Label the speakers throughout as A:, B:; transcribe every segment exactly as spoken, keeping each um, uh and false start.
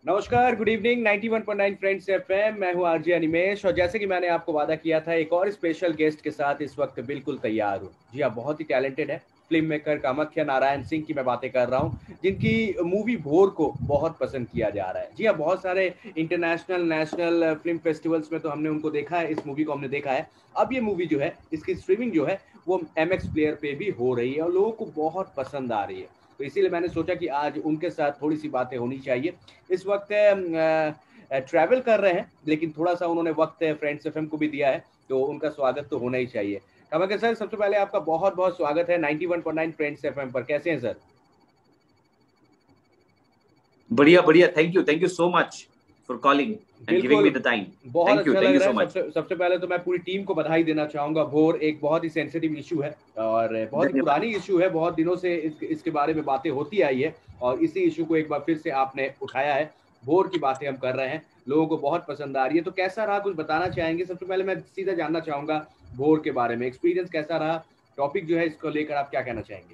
A: नमस्कार, good evening. Ninety one point nine friends FM, मैं हूं आरजे अनिमेश और जैसे कि मैंने आपको वादा किया था, एक और स्पेशल गेस्ट के साथ इस वक्त बिल्कुल तैयार हूं। जी हाँ, बहुत ही टैलेंटेड है। फिल्म मेकर कामाख्या नारायण सिंह की मैं बातें कर रहा हूं, जिनकी मूवी भोर को बहुत पसंद किया जा रहा है। जी हाँ, बहुत सारे इंटरनेशनल नेशनल फिल्म फेस्टिवल्स में तो हमने उनको देखा है, इस मूवी को हमने देखा है। अब ये मूवी जो है, इसकी स्ट्रीमिंग जो है वो एम एक्स प्लेयर पे भी हो रही है और लोगों को बहुत पसंद आ रही है। तो इसीलिए मैंने सोचा कि आज उनके साथ थोड़ी सी बातें होनी चाहिए। इस वक्त ट्रैवल कर रहे हैं, लेकिन थोड़ा सा उन्होंने वक्त फ्रेंड्स एफएम को भी दिया है, तो उनका स्वागत तो होना ही चाहिए। कमल सर, सबसे पहले आपका बहुत बहुत स्वागत है ninety one point nine friends FM पर। कैसे हैं सर?
B: बढ़िया बढ़िया। Thank you thank you so much for calling and giving
A: बिल्कुल,
B: मी द टाइम।
A: बहुत
B: थैंक यू
A: अच्छा
B: थैंक
A: लग
B: यू
A: रहा
B: सो
A: है।
B: मच।
A: सबसे सबसे पहले तो मैं पूरी टीम को बधाई देना चाहूंगा। भोर एक बहुत ही सेंसिटिव इशू है और बहुत ही
B: धन्यवाद।
A: पुरानी इशू है, बहुत दिनों से इस, इसके बारे में बातें होती आई है और इसी इशू को एक बार फिर से आपने उठाया है। भोर की बातें हम कर रहे हैं, लोगों को बहुत पसंद आ रही है। तो कैसा रहा, कुछ बताना चाहेंगे? सबसे पहले मैं सीधा जानना चाहूंगा भोर के बारे में, एक्सपीरियंस कैसा रहा? टॉपिक जो है, इसको लेकर आप क्या कहना चाहेंगे?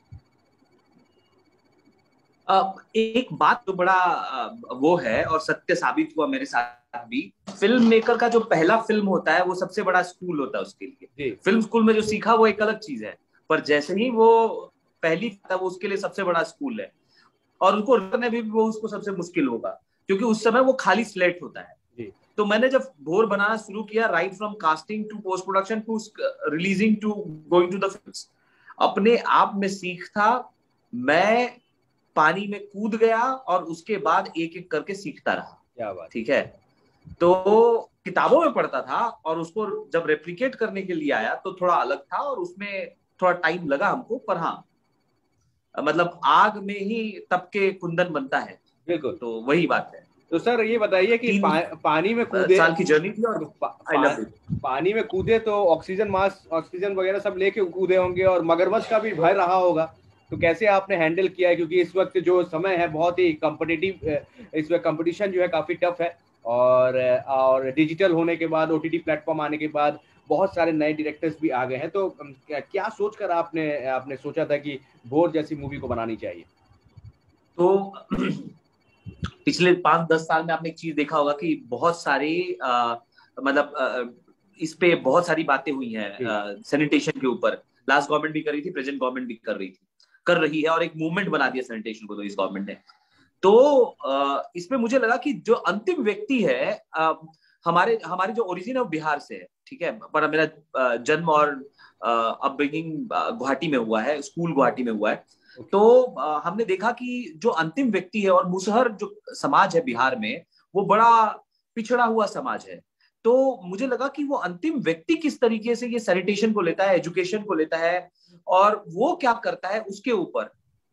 B: अब एक बात तो बड़ा अ, वो है और सत्य साबित हुआ मेरे साथ भी। फिल्म मेकर का जो पहला फिल्म होता है वो सबसे बड़ा स्कूल होता है उसके लिए।
A: जी
B: फिल्म स्कूल में जो सीखा वो एक अलग चीज है, पर जैसे ही वो पहली था वो उसके लिए सबसे बड़ा स्कूल है। और उनको करने भी वो उसको सबसे मुश्किल होगा, क्योंकि उस समय वो खाली स्लेट होता है।
A: जी
B: तो मैंने जब भोर बनाना शुरू किया, right from casting to post production to releasing to going to the film, अपने आप में सीख था। मैं पानी में कूद गया और उसके बाद एक एक करके सीखता रहा।
A: क्या बात।
B: ठीक है। तो किताबों में पढ़ता था और उसको जब रेप्लिकेट करने के लिए आया तो थोड़ा अलग था और उसमें थोड़ा टाइम लगा हमको। पर हाँ, मतलब आग में ही तप के कुंदन बनता है।
A: बिल्कुल।
B: तो वही बात है।
A: तो सर ये बताइए कि
B: तीन
A: पा, पानी में कूदे,
B: साल की जर्नी थी और
A: पा,
B: आई
A: पा,
B: लव इट।
A: पानी में कूदे तो ऑक्सीजन मास्क, ऑक्सीजन वगैरह सब लेके कूदे होंगे और मगरमच्छ का भी भय रहा होगा। तो कैसे आपने हैंडल किया है? क्योंकि इस वक्त जो समय है बहुत ही कॉम्पिटिटिव, इस वक्त कंपटीशन जो है काफी टफ है। और और डिजिटल होने के बाद, ओटीटी प्लेटफॉर्म आने के बाद बहुत सारे नए डायरेक्टर्स भी आ गए हैं। तो क्या, क्या सोचकर आपने आपने सोचा था कि भोर जैसी मूवी को बनानी चाहिए?
B: तो पिछले पांच दस साल में आपने एक चीज देखा होगा कि बहुत सारे आ, मतलब आ, इस पे बहुत सारी बातें हुई
A: जी
B: हैं सैनिटेशन के ऊपर। लास्ट गवर्नमेंट भी कर रही थी, प्रेजेंट गवर्नमेंट भी कर रही थी, कर रही है, और एक मूवमेंट बना दिया सैनिटेशन को तो इस गवर्नमेंट ने। तो आ, इसमें मुझे लगा कि जो अंतिम व्यक्ति है, आ, हमारे हमारी जो ओरिजिन है वो बिहार से है। ठीक है, पर मेरा आ, जन्म और अपब्रिंगिंग गुवाहाटी में हुआ है, स्कूल गुवाहाटी में हुआ है।
A: ओके।
B: तो आ, हमने देखा कि जो अंतिम व्यक्ति है, और मुसहर जो समाज है बिहार में, वो बड़ा पिछड़ा हुआ समाज है। तो मुझे लगा कि वो अंतिम व्यक्ति किस तरीके से ये सैनिटेशन को लेता है, एजुकेशन को लेता है, और वो क्या करता है उसके ऊपर।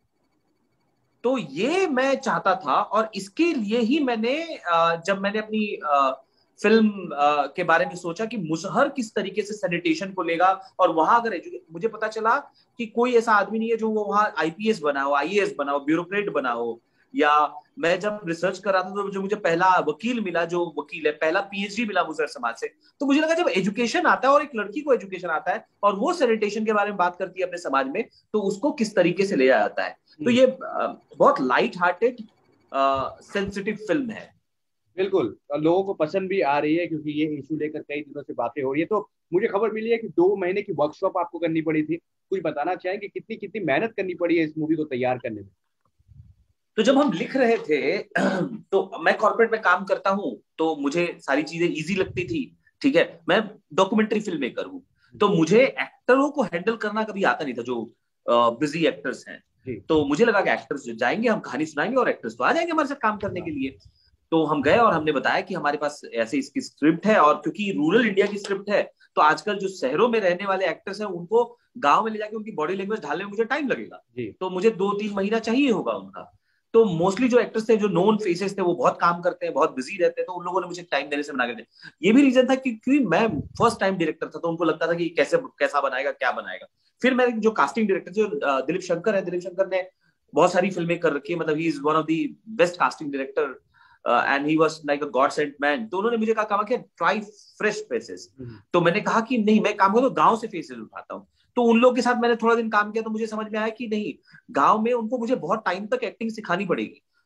B: तो ये मैं चाहता था, और इसके लिए ही मैंने अ, जब मैंने अपनी अ, फिल्म अ, के बारे में सोचा कि मुसहर किस तरीके से सैनिटेशन को लेगा। और वहां अगर मुझे पता चला कि कोई ऐसा आदमी नहीं है जो वो वहां आईपीएस बना हो, आईएएस बना हो, ब्यूरोक्रेट बना हो। या मैं जब रिसर्च कर रहा था तो जो मुझे पहला वकील मिला, जो वकील है, पहला पीएचडी मिला मुसहर समाज से। तो मुझे लगा जब एजुकेशन आता है और एक लड़की को एजुकेशन आता है और वो सैनिटेशन के बारे में बात करती है अपने समाज में, तो उसको किस तरीके से ले जाता है। तो
A: हम्म,
B: ये अ, बहुत लाइट हार्टेड सेंसिटिव फिल्म है।
A: बिल्कुल। और लोगों को पसंद भी आ रही है क्योंकि ये इशू लेकर कई दिनों से बातें हो रही है। तो मुझे खबर मिली है कि दो महीने की वर्कशॉप आपको करनी पड़ी थी। कुछ बताना चाहेंगे कितनी कितनी मेहनत करनी पड़ी है इस मूवी को तैयार करने में?
B: तो जब हम लिख रहे थे तो मैं कॉर्पोरेट में काम करता हूँ, तो मुझे सारी चीजें इजी लगती थी। ठीक है, मैं डॉक्यूमेंट्री फिल्म मेकर हूँ। तो मुझे एक्टरों को हैंडल करना कभी आता नहीं था, जो बिजी एक्टर्स हैं।
A: जी
B: तो मुझे लगा कि एक्टर्स जो जाएंगे, हम कहानी सुनाएंगे और एक्टर्स तो आ जाएंगे हमारे साथ काम करने
A: हाँ
B: के लिए। तो हम गए और हमने बताया कि हमारे पास ऐसे इसकी स्क्रिप्ट है, और क्योंकि रूरल इंडिया की स्क्रिप्ट है, तो आजकल जो शहरों में रहने वाले एक्टर्स हैं उनको गांव में ले जाके उनकी बॉडी लैंग्वेज ढालने में मुझे टाइम लगेगा।
A: जी
B: तो मुझे दो तीन महीना चाहिए होगा उनका। तो मोस्टली जो एक्टर्स थे, जो नोन फेसेस थे, वो बहुत काम करते हैं, बहुत बिजी रहते हैं, तो उन लोगों ने मुझे टाइम देने से मना कर दिया। ये भी रीजन था क्योंकि मैं फर्स्ट टाइम डायरेक्टर था, तो उनको लगता था कि कैसे कैसा बनाएगा, क्या बनाएगा। फिर मेरे जो कास्टिंग डायरेक्टर जो दिलीप शंकर है, दिलीप शंकर ने बहुत सारी फिल्में कर रखी है, मतलब he is one of the best casting director and he was like a god sent man. तो उन्होंने मुझे कहा कहा कि ट्राई फ्रेश फेसेस।
A: हम्म,
B: तो मैंने कहा कि नहीं, मैं काम करता हूँ गांव से फेसेस उठाता हूँ। तो उन लोगों के साथ मैंने थोड़ा दिन काम किया, तो मुझे समझ में आया कि नहीं, गांव में उनको मुझे बहुत टाइम तक एक्टिंग सिखानी पड़ेगी।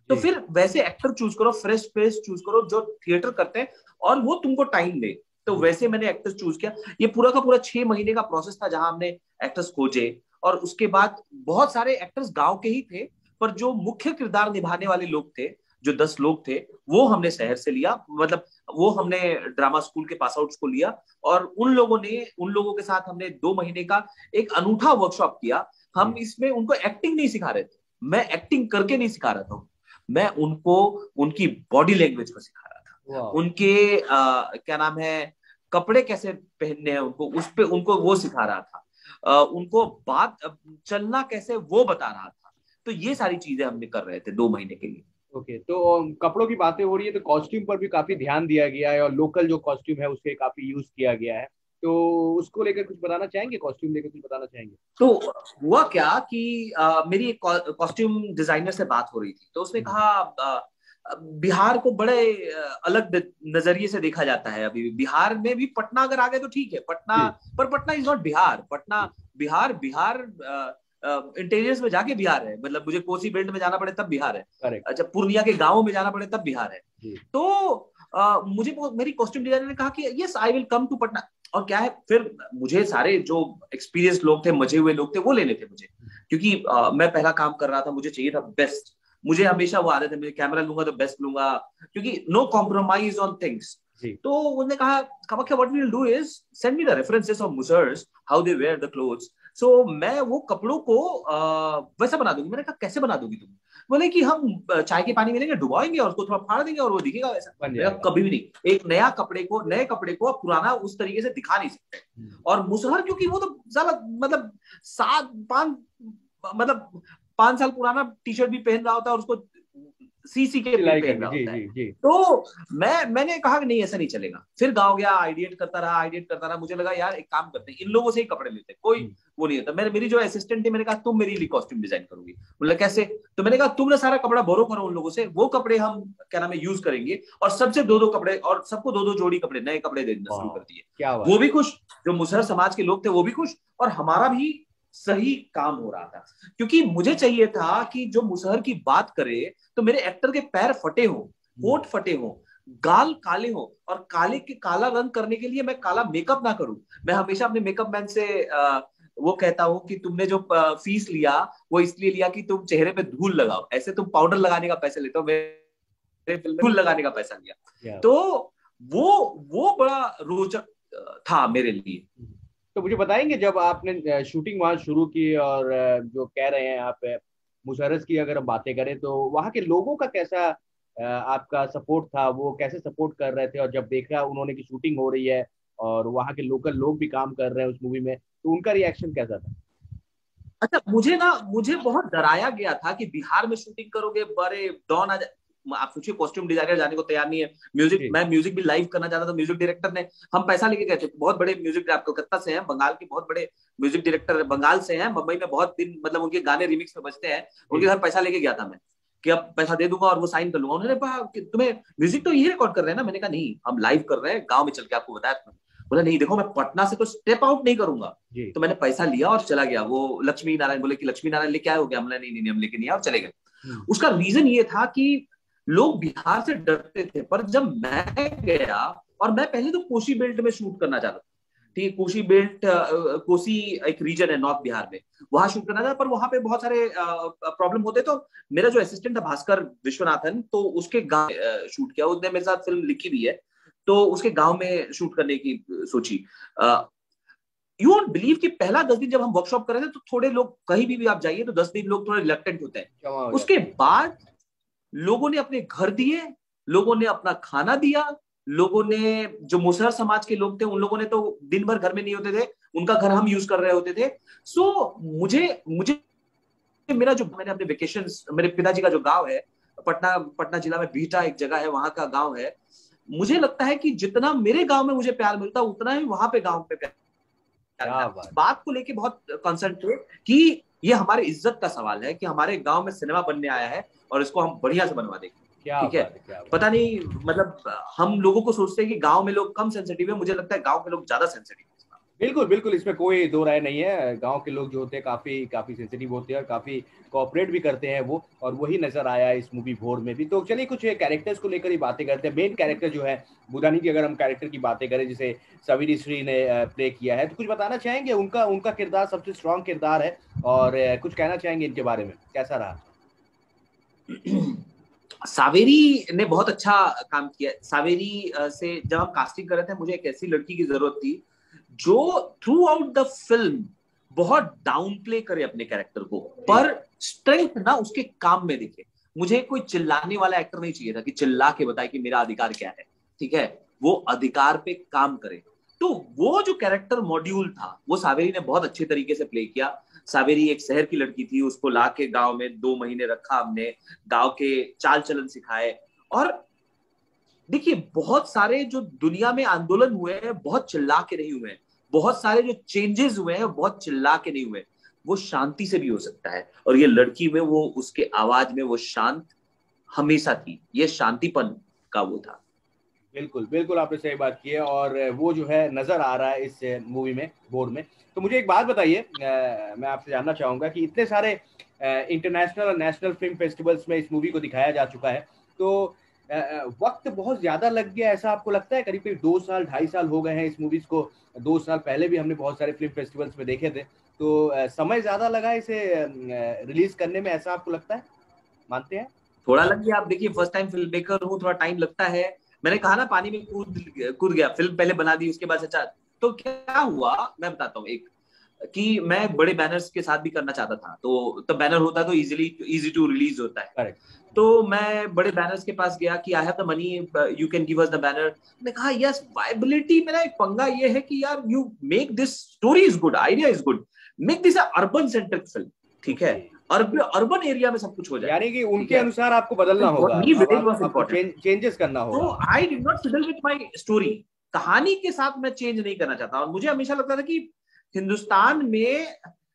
B: तो फिर वैसे एक्टर चूज करो, फ्रेश फेस चूज करो जो थिएटर करते हैं और वो तुमको टाइम दे। तो वैसे मैंने एक्टर्स चूज किया। ये पूरा का पूरा छह महीने का प्रोसेस था जहां हमने एक्टर्स खोजे, और उसके बाद बहुत सारे एक्टर्स गांव के ही थे, पर जो मुख्य किरदार निभाने वाले लोग थे, जो दस लोग थे, वो हमने शहर से लिया, मतलब वो हमने ड्रामा स्कूल के पास आउट्स को लिया, और उन लोगों ने उन लोगों के साथ हमने दो महीने का एक अनूठा वर्कशॉप किया। हम इसमें उनको एक्टिंग नहीं सिखा रहे थे, मैं एक्टिंग करके नहीं सिखा रहा था, मैं उनको उनकी बॉडी लैंग्वेज को सिखा रहा था, उनके आ, क्या नाम है, कपड़े कैसे पहनने हैं उनको, उस पे उनको वो सिखा रहा था, आ, उनको बात चलना कैसे वो बता रहा था। तो ये सारी चीजें हमने कर रहे थे दो महीने के लिए।
A: ओके okay, तो कपड़ों की बातें हो रही है तो कॉस्ट्यूम पर भी काफी ध्यान दिया गया है और लोकल जो कॉस्ट्यूम है उसके काफी यूज किया गया है, तो उसको लेकर कुछ बताना चाहेंगे, कॉस्ट्यूम लेकर कुछ बताना चाहेंगे?
B: तो हुआ क्या कि आ, मेरी एक कॉस्ट्यूम डिजाइनर से बात हो रही थी, तो उसने कहा आ, बिहार को बड़े अलग नजरिए से देखा जाता है। अभी बिहार में भी पटना अगर आ गए तो ठीक है, पटना, पर Patna is not Bihar. Patna Bihar Bihar intelligence में जाके बिहार है, मतलब मुझे कोसी बेल्ट में जाना पड़े तब बिहार है, अच्छा पूर्णिया के गांवों में जाना पड़े तब बिहार है। तो आ, मुझे मेरी कॉस्ट्यूम डिजाइनर ने कहा कि yes I will come to Patna. और क्या है, फिर मुझे सारे जो एक्सपीरियंस लोग थे, मजे हुए लोग थे, वो लेने थे मुझे, क्योंकि आ, मैं पहला काम कर रहा था, मुझे चाहिए था बेस्ट। मुझे हमेशा वो आदत है, मैं कैमरा लूंगा तो बेस्ट लूंगा, क्योंकि नो कॉम्प्रोमाइज ऑन थिंग्स। तो उन्होंने कहा, Kamakhya what we will do is send me the references of Musahars, how they wear the clothes, so मैं वो कपड़ों को आ, वैसा बना दूंगी। मैंने कहा कैसे बना दोगी तुम? बोले कि हम चाय के पानी में लेंगे, डुबाएंगे और उसको थोड़ा फाड़ देंगे और वो दिखेगा वैसा। मैंने कहा कभी भी नहीं, एक नया कपड़े को, नए कपड़े को पुराना उस तरीके से दिखा नहीं सकते। और मुसहर क्योंकि वो तो ज्यादा मतलब सात पांच मतलब पांच साल पुराना टी शर्ट भी पहन रहा होता है और उसको सी सी के पहन रहा होता है, तो मैं मैंने कहा कि नहीं ऐसा नहीं चलेगा। फिर गाँव गया, आइडिएट करता रहा आइडिएट करता रहा मुझे लगा यार एक काम करते हैं, इन लोगों से ही कपड़े लेते हैं, कोई वो नहीं होता। मेरे मेरी जो असिस्टेंट थी, मैंने कहा तुम मेरे लिए कॉस्ट्यूम डिजाइन करोगी? बोला कैसे? तो मैंने कहा तुमने सारा कपड़ा बोरो करो उन लोगों से, वो कपड़े हम क्या नाम है यूज करेंगे, और सबसे दो दो कपड़े, और सबको दो दो जोड़ी कपड़े, नए कपड़े देना शुरू कर दिए। वो भी खुश, जो मुसहर समाज के लोग थे वो भी खुश, और हमारा भी सही काम हो रहा था। क्योंकि मुझे चाहिए था कि जो मुसहर की बात करे तो मेरे एक्टर के पैर फटे हो, होठ फटे हो, गाल काले हो, और काले के काला रंग करने के लिए मैं काला मेकअप ना करूं। मैं हमेशा अपने मेकअप मैन से आ, वो कहता हूं कि तुमने जो फीस लिया वो इसलिए लिया कि तुम चेहरे पे धूल लगाओ, ऐसे तुम पाउडर लगाने का पैसा लेते हो, मेरे फिल्म में धूल लगाने का पैसा लिया। तो वो वो बड़ा रोचक था मेरे लिए।
A: तो मुझे बताएंगे जब आपने शूटिंग वहां शुरू की, और जो कह रहे हैं आप मुसर्रस की अगर हम बातें करें, तो वहां के लोगों का कैसा आपका सपोर्ट था, वो कैसे सपोर्ट कर रहे थे? और जब देखा उन्होंने की शूटिंग हो रही है और वहां के लोकल लोग भी काम कर रहे हैं उस मूवी में, तो उनका रिएक्शन कैसा था?
B: अच्छा, मुझे ना मुझे बहुत डराया गया था कि बिहार में शूटिंग करोगे, बड़े डॉन आ जाए। आप सोचिए, कॉस्ट्यूम डिजाइनर जाने को तैयार नहीं है, म्यूजिक, मैं म्यूजिक भी लाइव करना चाहता था। म्यूजिक डायरेक्टर ने, हम पैसा लेके गए थे, बहुत बड़े म्यूजिक डायरेक्टर कलकत्ता से हैं, बंगाल के बहुत बड़े म्यूजिक डायरेक्टर बंगाल से हैं, मुंबई में बहुत दिन मतलब उनके गाने रिमिक्स में बजते हैं, उनके घर पैसा लेके गया था मैं कि अब पैसा दे दूंगा और वो साइन कर लूंगा। उन्होंने कहा तुम्हें म्यूजिक तो यही रिकॉर्ड कर रहे हैं ना? मैंने कहा नहीं, हम लाइव कर रहे हैं, गाँव में चल के आपको बताया। बोला नहीं देखो, मैं पटना से तो स्टेप आउट नहीं करूंगा। तो मैंने पैसा लिया और चला गया। वो लक्ष्मी नारायण बोले कि लक्ष्मी नारायण लेके आए हो गया? हमने नहीं नहीं हम लेके नहीं आए, और चले गए। उसका रीजन ये था कि लोग बिहार से डरते थे, पर जब मैं गया, और मैं पहले तो कोसी बेल्ट में शूट करना चाहता था, ठीक है, कोसी बेल्ट, कोसी एक रीजन है नॉर्थ बिहार में, वहां शूट करना था, पर वहां पे बहुत सारे प्रॉब्लम होते। तो मेरा जो असिस्टेंट था भास्कर विश्वनाथन, तो उसके गांव शूट किया, उसने मेरे साथ फिल्म लिखी भी है, तो उसके गांव में शूट करने की सोची। यू वोंट बिलीव कि पहला दस दिन जब हम वर्कशॉप कर रहे थे, तो थोड़े लोग, कहीं भी, भी आप जाइए तो दस दिन लोग थोड़े रिलक्टेंट होते हैं। उसके बाद लोगों ने अपने घर दिए, लोगों ने अपना खाना दिया, लोगों ने, जो मुसहर समाज के लोग थे उन लोगों ने तो दिन भर घर में नहीं होते थे, उनका घर हम यूज कर रहे होते थे। सो so, मुझे मुझे मेरा जो, मैंने अपने वेकेशंस, मेरे पिताजी का जो गांव है पटना पटना जिला में बीटा एक जगह है, वहां का गांव है, मुझे लगता है कि जितना मेरे गांव में मुझे प्यार मिलता उतना ही वहां पे गांव पे प्यार। बात।, बात को लेके बहुत कंसर्न थे कि ये हमारे इज्जत का सवाल है कि हमारे गांव में सिनेमा बनने आया है और इसको हम बढ़िया से बनवा देंगे। ठीक है, है पता नहीं, मतलब हम लोगों को सोचते हैं कि गांव में लोग कम सेंसिटिव है, मुझे लगता है गांव के लोग ज्यादा सेंसिटिव है।
A: बिल्कुल बिल्कुल, इसमें कोई दो राय नहीं है। गांव के लोग जो होते हैं काफी काफी सेंसिटिव होते हैं और काफी कोऑपरेट भी करते हैं वो, और वही नजर आया इस मूवी भोर में भी। तो चलिए कुछ कैरेक्टर्स को लेकर ही बातें करते हैं। मेन कैरेक्टर जो है बुधानी की, अगर हम कैरेक्टर की बातें करें जिसे सविरी श्री ने प्ले किया है, तो कुछ बताना चाहेंगे? उनका उनका किरदार सबसे स्ट्रॉन्ग किरदार है, और अ, कुछ कहना चाहेंगे इनके बारे में, कैसा रहा?
B: सावेरी ने बहुत अच्छा काम किया। सावेरी से जब हम कास्टिंग कर रहे थे, मुझे एक ऐसी लड़की की जरूरत थी जो थ्रू आउट द फिल्म बहुत डाउन प्ले करे अपने कैरेक्टर को, पर स्ट्रेंथ ना उसके काम में दिखे। मुझे कोई चिल्लाने वाला एक्टर नहीं चाहिए था कि चिल्ला के बताए कि मेरा अधिकार क्या है, ठीक है, वो अधिकार पे काम करे। तो वो जो कैरेक्टर मॉड्यूल था वो सावेरी ने बहुत अच्छे तरीके से प्ले किया। सावेरी एक शहर की लड़की थी, उसको ला के गांव में दो महीने रखा हमने, गांव के चाल चलन सिखाए। और देखिए, बहुत सारे जो दुनिया में आंदोलन हुए हैं बहुत चिल्ला के नहीं हुए हैं, बहुत सारे जो चेंजेस हुए हैं बहुत चिल्ला के नहीं हुए, वो शांति से भी हो सकता है। और ये लड़की में वो उसके आवाज में वो शांत हमेशा थी, ये शांतिपन का वो था।
A: बिल्कुल बिल्कुल, आपने सही बात की है, और वो जो है नजर आ रहा है इस मूवी में, बोर में। तो मुझे एक बात बताइए, मैं आपसे जानना चाहूंगा कि इतने सारे इंटरनेशनल और नेशनल फिल्म फेस्टिवल्स में इस मूवी को दिखाया जा चुका है, तो वक्त बहुत ज्यादा लग गया, ऐसा आपको लगता है? करीब करीब दो साल ढाई साल हो गए हैं इस मूवीज को। दो साल पहले भी हमने बहुत सारे फिल्म फेस्टिवल्स में देखे थे, तो समय ज्यादा लगा इसे रिलीज करने में, ऐसा आपको लगता है? मानते हैं?
B: थोड़ा लग गया। आप देखिए, फर्स्ट टाइम फिल्म मेकर हूँ, थोड़ा टाइम लगता है। मैंने कहा ना, पानी में कूद कूद गया, फिल्म पहले बना दी उसके बाद अच्छा। तो क्या हुआ मैं बताता हूँ। एक कि मैं बड़े बैनर्स के साथ भी करना चाहता था, तो तब बैनर होता है तो इजीली इजी टू रिलीज होता है।
A: करेक्ट।
B: तो मैं बड़े बैनर्स के पास गया कि I have the money, you can give us the banner. मैंने कहा यस, वायबिलिटी। मेरा एक पंगा ये है कि यार, you make this, story is good, idea is good, make this urban centric film, ठीक है, अर्बन अर्बन एरिया में सब कुछ हो जाए,
A: यानी कि
B: ठीक
A: उनके
B: है।
A: अनुसार आपको बदलना होगा,
B: मी
A: अब
B: विलेज
A: आप,
B: वाज
A: आपको
B: इंपॉर्टेंट।
A: चेंज, चेंजेस करना
B: तो
A: होगा।
B: I did not fiddle with my story, कहानी के साथ मैं चेंज नहीं करना चाहता। और मुझे हमेशा लगता था कि हिंदुस्तान में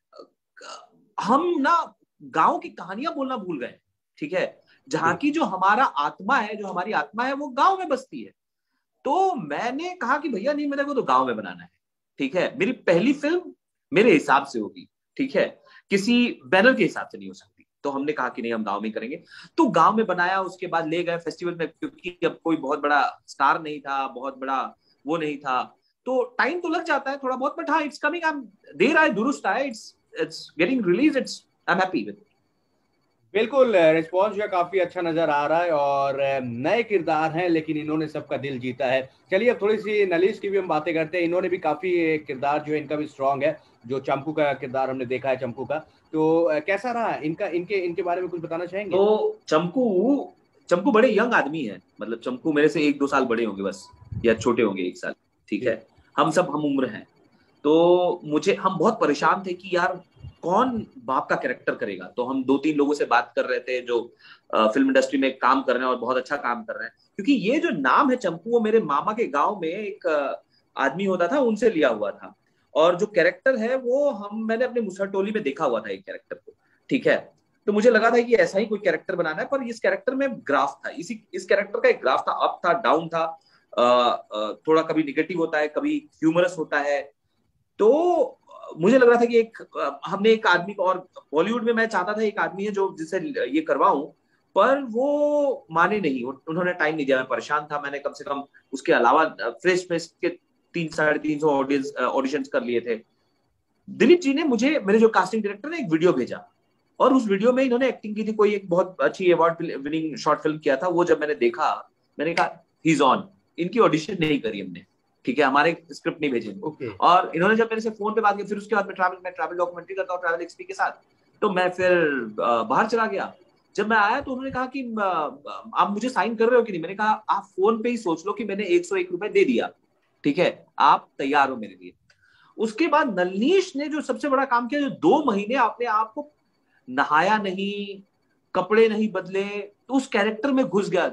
B: हम ना गांव की कहानियां बोलना भूल गए, ठीक है। जहां की जो हमारा आत्मा है, जो हमारी आत्मा है, वो गांव में बसती है। तो मैंने कहा कि भैया नहीं, मेरे को तो गांव में बनाना है, ठीक है। मेरी पहली फिल्म मेरे हिसाब से होगी, ठीक है, किसी बैनर के हिसाब से नहीं हो सकती। तो हमने कहा कि नहीं, हम गांव में करेंगे। तो गांव में बनाया, उसके बाद ले गए फेस्टिवल में, क्योंकि अब कोई बहुत बड़ा स्टार नहीं था, बहुत बड़ा वो नहीं था। तो टाइम तो लग जाता है थोड़ा बहुत, बट हाँ, इट्स कमिंग। आई एम, देर आए दुरुस्त आए, it's it's getting release, it's, I am happy with.
A: बिल्कुल, रिस्पॉन्स जो है काफी अच्छा नजर आ रहा है, और नए किरदार हैं लेकिन इन्होंने सबका दिल जीता है। चलिए अब थोड़ी सी नलिश की भी हम बातें करते हैं। इन्होंने भी काफी किरदार जो है इनका भी स्ट्रांग है। जो चंपू का किरदार हमने देखा है, चंपू का, तो अ, कैसा रहा इनका? इनके इनके बारे में कुछ बताना चाहेंगे?
B: तो चंपू चंपू बड़े यंग आदमी है, मतलब चंपू मेरे से एक दो साल बड़े होंगे बस, या छोटे होंगे एक साल, ठीक है।
A: जी।
B: हम सब हम उम्र हैं। तो मुझे, हम बहुत परेशान थे कि यार कौन बाप का कैरेक्टर करेगा। तो हम दो तीन लोगों से बात कर रहे थे जो फिल्म इंडस्ट्री में काम कर रहे हैं और बहुत अच्छा काम कर रहे हैं। क्योंकि ये जो नाम है चंपू, वो मेरे मामा के गांव में एक अ, आदमी होता था, उनसे लिया हुआ था। और जो कैरेक्टर है वो हम मैंने अपने मुसहर टोली में देखा हुआ था एक कैरेक्टर को, ठीक है। तो मुझे लगा था कि ऐसा ही कोई कैरेक्टर बनाना है, पर इस कैरेक्टर में ग्राफ था, इसी इस कैरेक्टर का एक ग्राफ था, अप था, डाउन था, आ, आ, थोड़ा कभी निगेटिव होता है, कभी ह्यूमरस होता है। तो मुझे लग रहा था कि एक, हमने एक आदमी को, और बॉलीवुड में मैं चाहता था एक आदमी है जो जिससे ये करवाऊं, पर वो माने नहीं, उन्होंने टाइम नहीं दिया। मैं परेशान था, मैंने कम से कम उसके अलावा फ्रेश फ्रेश के तीन साढ़े तीन सौ ऑडियंस ऑडिशन कर लिए थे। दिलीप जी ने मुझे, मेरे जो कास्टिंग डायरेक्टर ने, एक वीडियो भेजा, और उस वीडियो में इन्होंने एक्टिंग की थी, कोई एक बहुत अच्छी अवार्ड विनिंग शॉर्ट फिल्म किया था। वो जब मैंने देखा, मैंने कहा ही इज ऑन। इनकी ऑडिशन नहीं करी हमने, ठीक है, हमारे स्क्रिप्ट नहीं भेजे।
A: ओके।
B: और इन्होंने जब मेरे से फोन पे बात की, फिर उसके बाद मैं ट्रैवल मैं ट्रैवल डॉक्यूमेंट्री करता हूँ ट्रैवल एक्सपी के साथ, तो मैं फिर बाहर चला गया। जब मैं आया तो उन्होंने कहा कि आप मुझे साइन कर रहे हो कि नहीं। मैंने कहा आप फोन पे ही सोच लो कि मैंने एक सौ एक रुपए दे दिया, ठीक है, आप तैयार हो मेरे लिए। उसके बाद नलनीश ने जो सबसे बड़ा काम किया, जो दो महीने अपने आप को नहाया नहीं, कपड़े नहीं बदले, तो उस कैरेक्टर में घुस गया।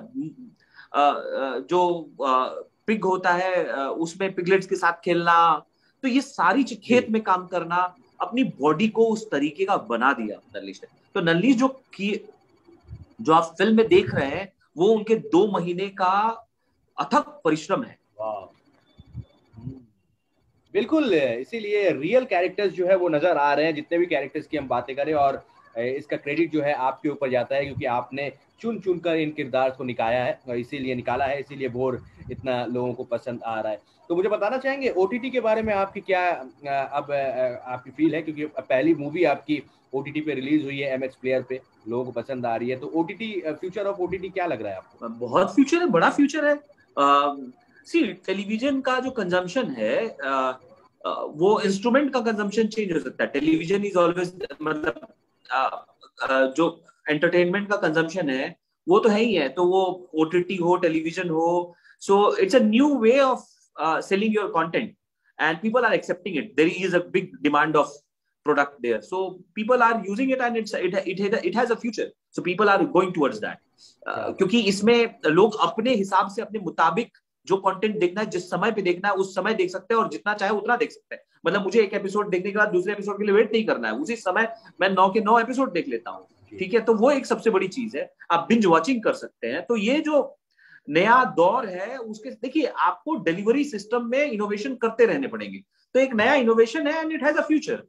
B: जो पिग होता है, उसमें पिगलेट्स के साथ खेलना, तो ये सारी चीज, खेत में काम करना, अपनी बॉडी को उस तरीके का बना दिया नलनीश ने। तो नलनीश जो की जो आप फिल्म में देख रहे हैं, वो उनके दो महीने का अथक परिश्रम है।
A: वाह। बिल्कुल, इसीलिए रियल कैरेक्टर्स जो है वो नजर आ रहे हैं, जितने भी कैरेक्टर्स की हम बातें करें, और इसका क्रेडिट जो है आपके ऊपर जाता है, क्योंकि आपने चुन चुन कर इन किरदार को निकाया है, और इसीलिए निकाला है, इसीलिए भोर इतना लोगों को पसंद आ रहा है। तो मुझे बताना चाहेंगे ओटीटी के बारे में आपकी क्या अब आपकी फील है, क्योंकि पहली मूवी आपकी ओटीटी पे रिलीज हुई है, एमएक्स प्लेयर पे, लोगों को पसंद आ रही है, तो ओटीटी, फ्यूचर ऑफ ओटीटी क्या लग रहा है आपको?
B: बहुत फ्यूचर है, बड़ा फ्यूचर है। सी टेलीविजन का जो कंजम्पशन है, uh, uh, वो इंस्ट्रूमेंट का कंजम्पशन चेंज हो सकता है। टेलीविजन इज ऑलवेज, मतलब uh, uh, जो एंटरटेनमेंट का कंजम्पशन है वो तो है ही है, तो वो ओटीटी हो, टेलीविजन हो, so it's a new way of selling your content and people are accepting it. There is a big demand of product there, so people are using it and it's it it, it has a future, so people are going towards that. uh, क्योंकि इसमें लोग अपने हिसाब से, अपने मुताबिक जो content देखना है, जिस समय पे देखना है उस समय देख सकते हैं, और जितना चाहे उतना देख सकते हैं। मतलब मुझे एक एपिसोड देखने के बाद दूसरे एपिसोड के लिए वेट नहीं करना है, उसी समय मैं नौ के नौ एपिसोड देख लेता हूँ, ठीक है। तो वो एक सबसे बड़ी चीज है, आप बिंज वॉचिंग कर सकते हैं। तो ये जो नया दौर है उसके, देखिए आपको डिलीवरी सिस्टम में इनोवेशन करते रहने पड़ेंगे, तो एक नया इनोवेशन है and it has a future.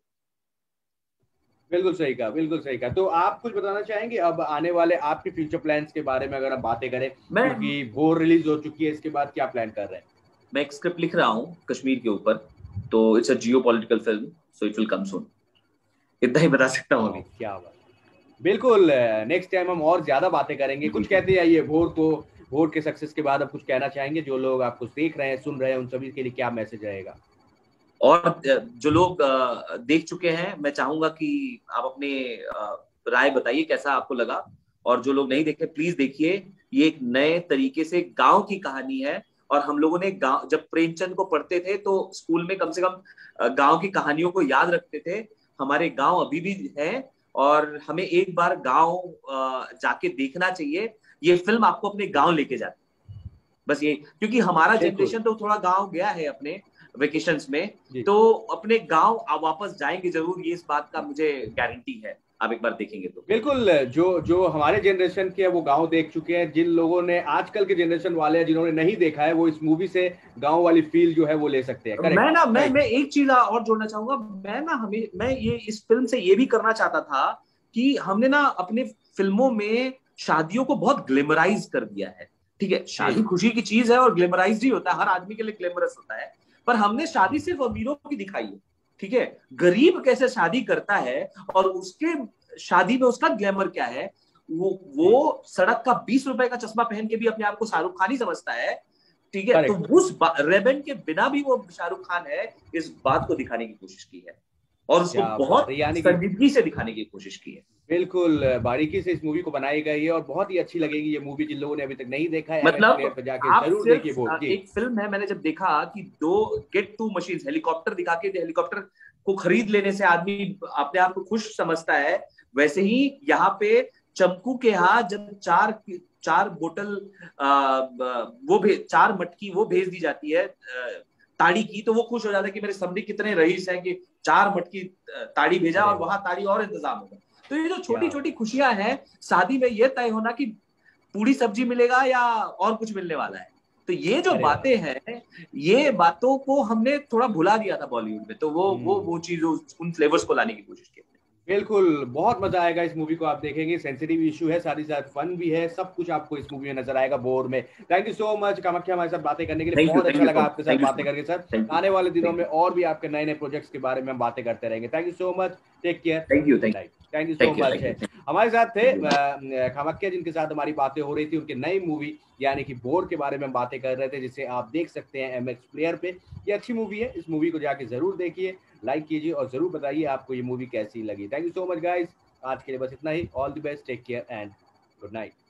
A: बिल्कुल सही कहा, बिल्कुल सही कहा। तो आप कुछ बताना चाहेंगे अब आने वाले आपके फ्यूचर प्लान्स के बारे में, अगर आप बातें करें, क्योंकि भोर रिलीज हो चुकी है, इसके बाद क्या प्लान कर रहे हैं?
B: मैं एक स्क्रिप्ट लिख रहा हूँ कश्मीर के ऊपर, तो it's a geopolitical film, so it will come soon. इतना ही बता सकता हूँ अभी।
A: क्या बात, बिल्कुल, नेक्स्ट टाइम हम और ज्यादा बातें करेंगे। कुछ कहते हैं ये भोर को, भोर के सक्सेस के बाद अब कुछ कहना चाहेंगे, जो लोग आपको देख रहे हैं, सुन रहे हैं, उन सभी के लिए क्या मैसेज रहेगा?
B: और जो लोग देख चुके हैं, मैं चाहूंगा कि आप अपने राय बताइए कैसा आपको लगा, और जो लोग नहीं देखे प्लीज देखिए। ये एक नए तरीके से गांव की कहानी है, और हम लोगों ने गांव, जब प्रेमचंद को पढ़ते थे तो स्कूल में कम से कम गांव की कहानियों को याद रखते थे। हमारे गांव अभी भी हैं, और हमें एक बार गांव जाके देखना चाहिए। ये फिल्म आपको अपने गांव लेके जाती है, बस ये, क्योंकि हमारा जनरेशन तो थोड़ा गांव गया है अपने वेकेशंस में, तो अपने गांव आप वापस जाएंगे जरूर, ये इस बात का मुझे गारंटी है। आप एक बार देखेंगे तो
A: बिल्कुल, जो जो हमारे जनरेशन के है वो गांव देख चुके हैं। जिन लोगों ने, आजकल के जनरेशन वाले हैं जिन्होंने नहीं देखा है, वो इस मूवी से गांव वाली फील जो है वो ले सकते हैं।
B: मैं ना मैं मैं एक चीज और जोड़ना चाहूंगा। मैं ना हमें मैं ये इस फिल्म से ये भी करना चाहता था कि हमने ना अपने फिल्मों में शादियों को बहुत ग्लैमराइज कर दिया है, ठीक है। शादी खुशी की चीज है और ग्लैमराइज ही होता है, हर आदमी के लिए ग्लैमरस होता है, पर हमने शादी सिर्फ अमीरों की दिखाई है, ठीक है। गरीब कैसे शादी करता है और उसके शादी में उसका ग्लैमर क्या है, वो वो सड़क का बीस रुपए का चश्मा पहन के भी अपने आप को शाहरुख खान ही समझता है, ठीक है। तो उस रेबन के बिना भी वो शाहरुख खान है, इस बात को दिखाने की कोशिश की है, और उसको बहुत संजीदगी से दिखाने की कोशिश की है।
A: बिल्कुल बारीकी से इस मूवी को बनाई गई है, और बहुत ही अच्छी लगेगी ये मूवी जिन लोगों ने अभी तक नहीं देखा है।
B: मतलब
A: जाके
B: आप
A: जरूर देखिए। वो
B: एक फिल्म है, मैंने जब देखा कि दो गेट टू मशीन हेलीकॉप्टर दिखा के हेलीकॉप्टर को खरीद लेने से आदमी अपने आप को खुश समझता है, वैसे ही यहाँ पे चंपू के यहाँ जब चार चार बोतल वो भेज चार मटकी वो भेज दी जाती है ताड़ी की, तो वो खुश हो जाता है कि मेरे समधी कितने रईस हैं कि चार मटकी ताड़ी भेजा और वहां ताड़ी और इंतजाम होगा। तो ये जो छोटी छोटी खुशियां हैं शादी में, ये तय होना कि पूरी सब्जी मिलेगा या और कुछ मिलने वाला है, तो ये जो बातें हैं, ये बातों को हमने थोड़ा भुला दिया था बॉलीवुड में, तो वो वो वो चीज उन फ्लेवर्स को लाने की कोशिश की।
A: बिल्कुल, बहुत मजा आएगा इस मूवी को आप देखेंगे। सेंसिटिव इशू है, साथ ही साथ फन भी है, सब कुछ आपको इस मूवी में नजर आएगा भोर में। Thank you so much Kamakhya हमारे साथ बातें करने के लिए, बहुत अच्छा लगा आपके साथ बातें करके सर। आने वाले दिनों में और भी आपके नए नए प्रोजेक्ट्स के बारे में हम बातें करते रहेंगे। Thank you so much, take care,
B: thank you
A: thank you so much. हमारे साथ थे कामाख्या, जिनके साथ हमारी बातें हो रही थी उनके नई मूवी यानी कि भोर के बारे में हम बातें कर रहे थे, जिसे आप देख सकते हैं एमएक्स प्लेयर पे। ये अच्छी मूवी है, इस मूवी को जाके जरूर देखिए, लाइक कीजिए और जरूर बताइए आपको ये मूवी कैसी लगी। Thank you so much guys, आज के लिए बस इतना ही। All the best, take care and good night.